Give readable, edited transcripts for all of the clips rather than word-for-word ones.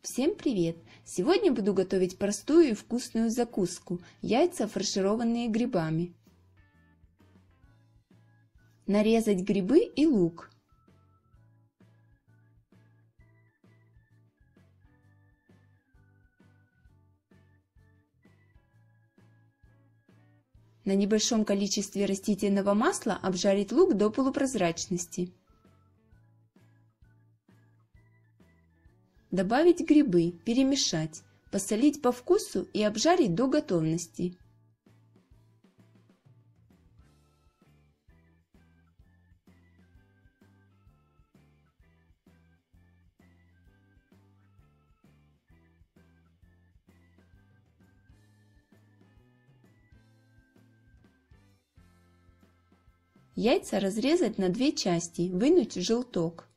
Всем привет! Сегодня буду готовить простую и вкусную закуску – яйца, фаршированные грибами. Нарезать грибы и лук. На небольшом количестве растительного масла обжарить лук до полупрозрачности. Добавить грибы, перемешать, посолить по вкусу и обжарить до готовности. Яйца разрезать на две части, вынуть желток.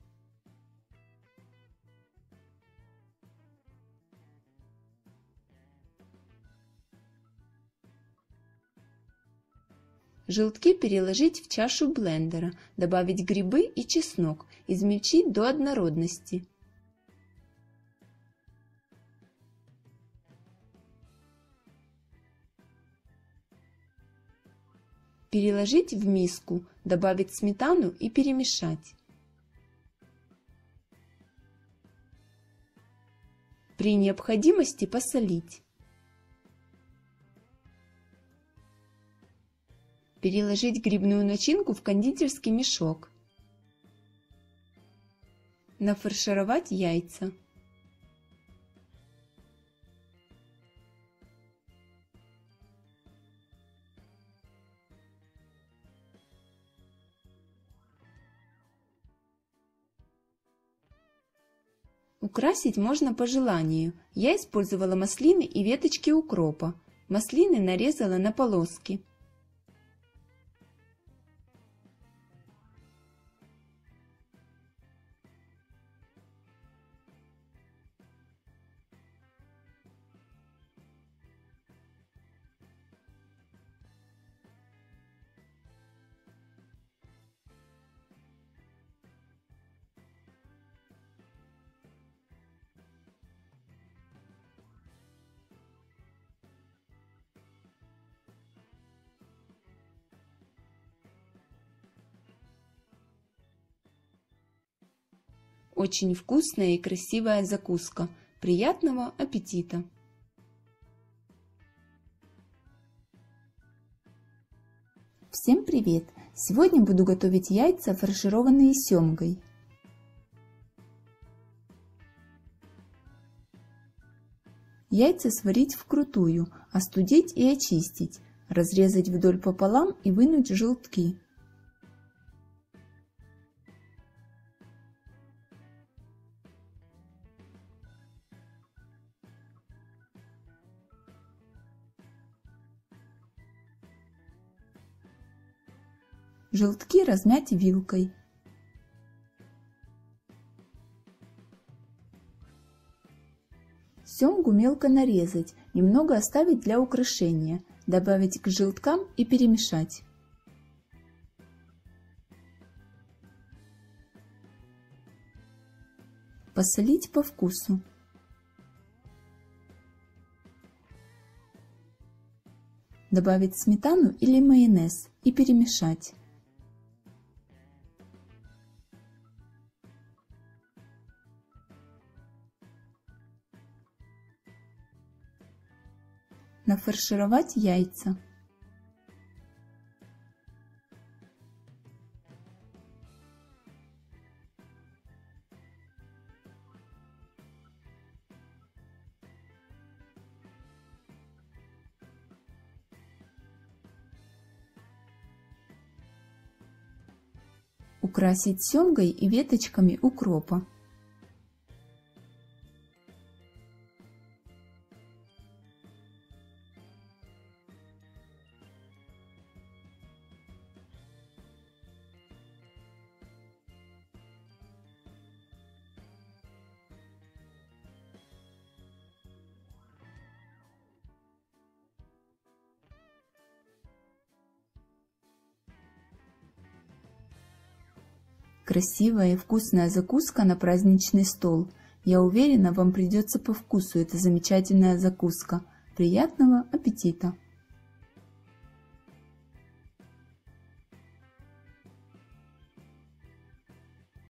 Желтки переложить в чашу блендера, добавить грибы и чеснок, измельчить до однородности. Переложить в миску, добавить сметану и перемешать. При необходимости посолить. Переложить грибную начинку в кондитерский мешок. Нафаршировать яйца. Украсить можно по желанию. Я использовала маслины и веточки укропа. Маслины нарезала на полоски. Очень вкусная и красивая закуска. Приятного аппетита! Всем привет! Сегодня буду готовить яйца, фаршированные семгой. Яйца сварить вкрутую, остудить и очистить, разрезать вдоль пополам и вынуть желтки. Желтки размять вилкой. Семгу мелко нарезать, немного оставить для украшения, добавить к желткам и перемешать. Посолить по вкусу. Добавить сметану или майонез и перемешать. Нафаршировать яйца. Украсить семгой и веточками укропа. Красивая и вкусная закуска на праздничный стол. Я уверена, вам придется по вкусу эта замечательная закуска. Приятного аппетита!